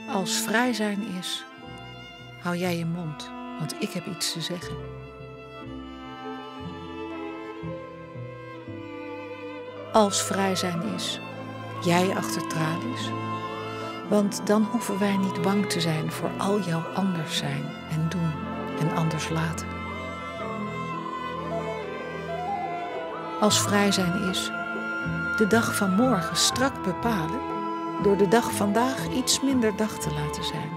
Als vrij zijn is, hou jij je mond, want ik heb iets te zeggen. Als vrij zijn is, jij achter tralies, want dan hoeven wij niet bang te zijn voor al jouw anders zijn en doen en anders laten. Als vrij zijn is, de dag van morgen strak bepalen door de dag vandaag iets minder dag te laten zijn.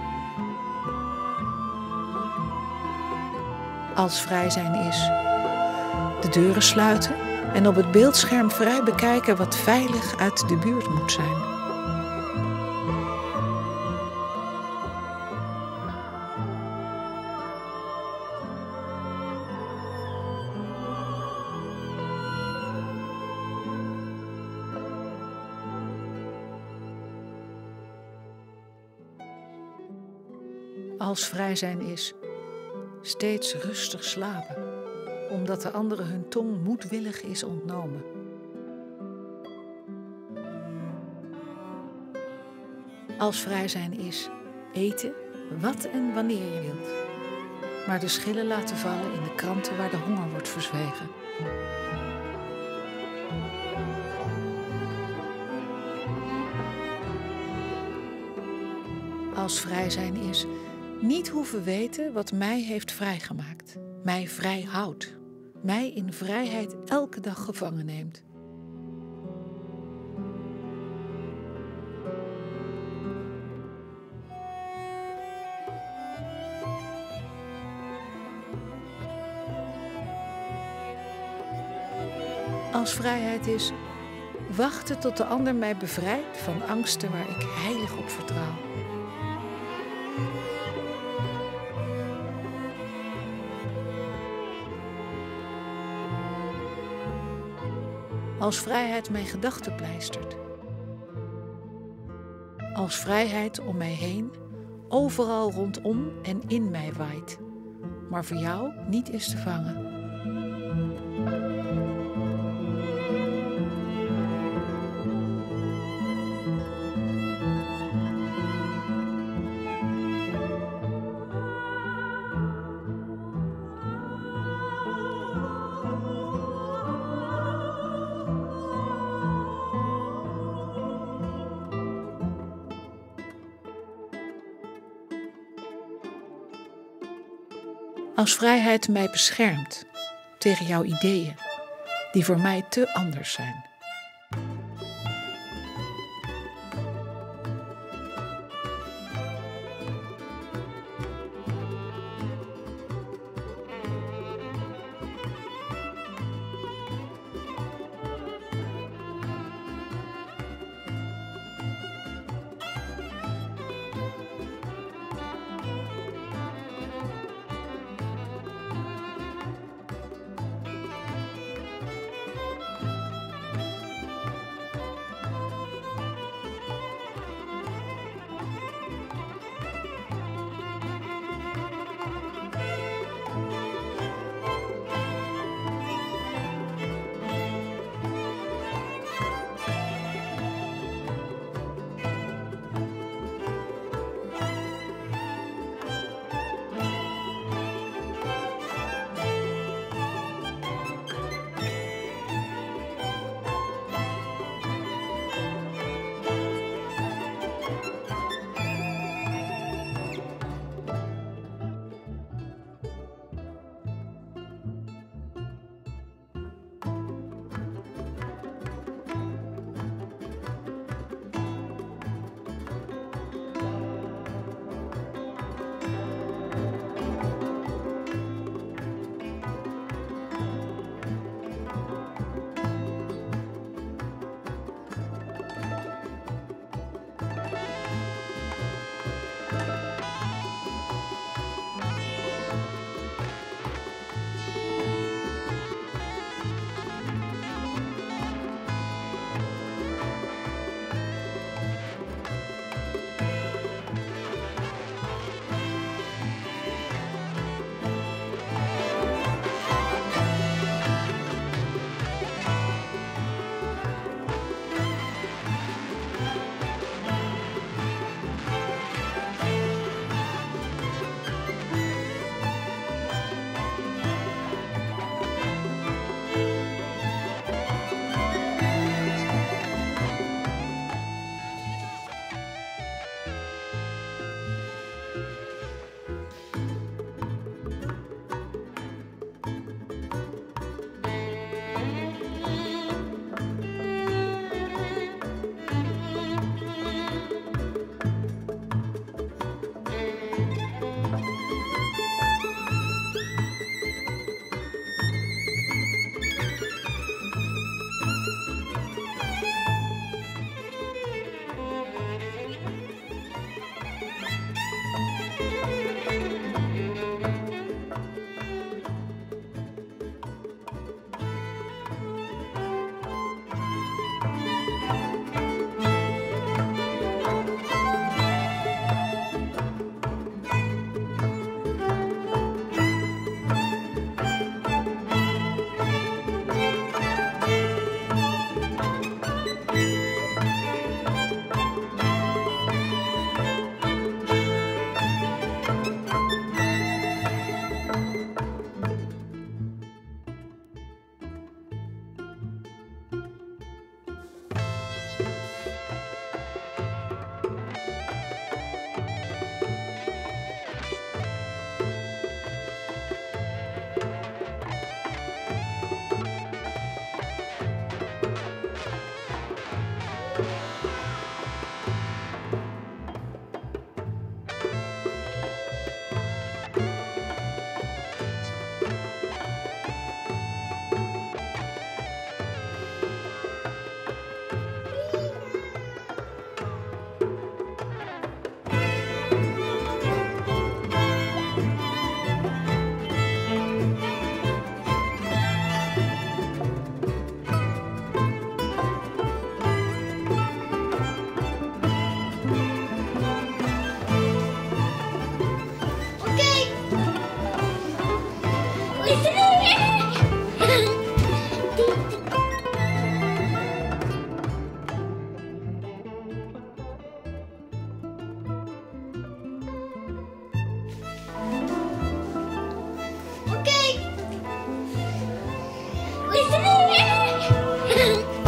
Als vrij zijn is, de deuren sluiten en op het beeldscherm vrij bekijken wat veilig uit de buurt moet zijn. Als vrij zijn is, steeds rustig slapen, omdat de anderen hun tong moedwillig is ontnomen. Als vrij zijn is, eten wat en wanneer je wilt, maar de schillen laten vallen in de kranten waar de honger wordt verzwegen. Als vrij zijn is, niet hoeven weten wat mij heeft vrijgemaakt, mij vrij houdt, mij in vrijheid elke dag gevangen neemt. Als vrijheid is, wachten tot de ander mij bevrijdt van angsten waar ik heilig op vertrouw. Als vrijheid mijn gedachten pleistert. Als vrijheid om mij heen, overal rondom en in mij waait, maar voor jou niet is te vangen. Als vrijheid mij beschermt tegen jouw ideeën, die voor mij te anders zijn.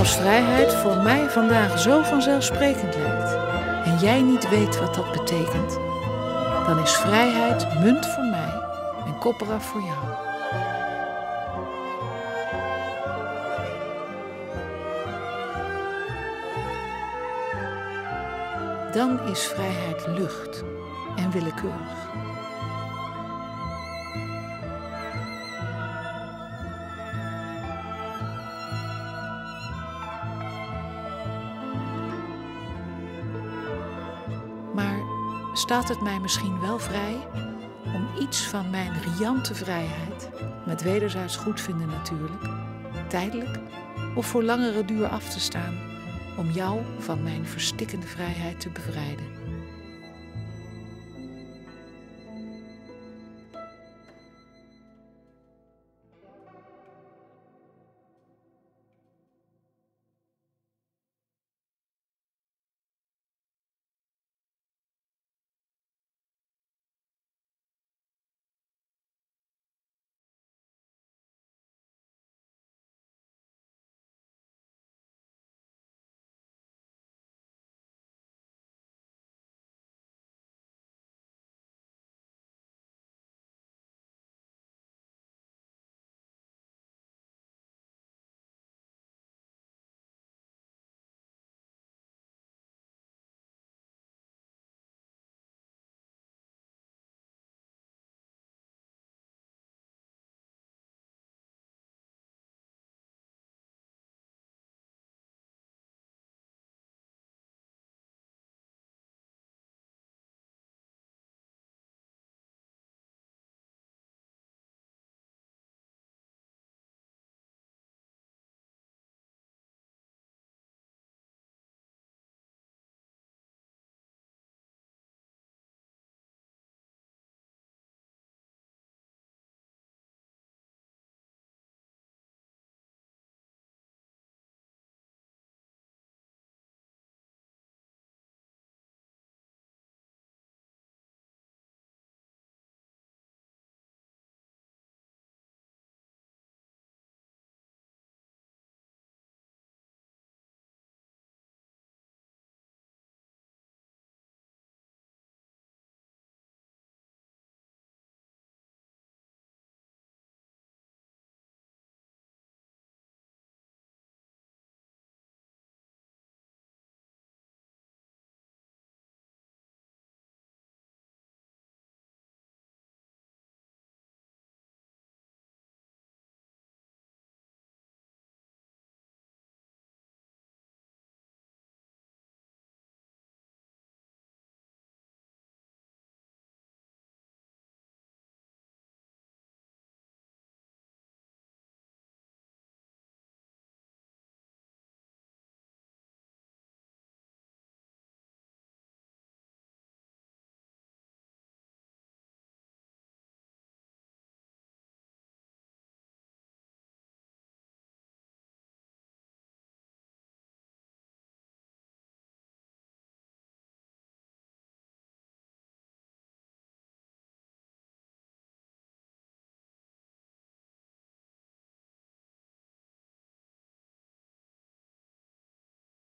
Als vrijheid voor mij vandaag zo vanzelfsprekend lijkt en jij niet weet wat dat betekent, dan is vrijheid munt voor mij en kopperaf voor jou. Dan is vrijheid lucht en willekeurig. Maar staat het mij misschien wel vrij om iets van mijn riante vrijheid, met wederzijds goedvinden natuurlijk, tijdelijk of voor langere duur af te staan, om jou van mijn verstikkende vrijheid te bevrijden?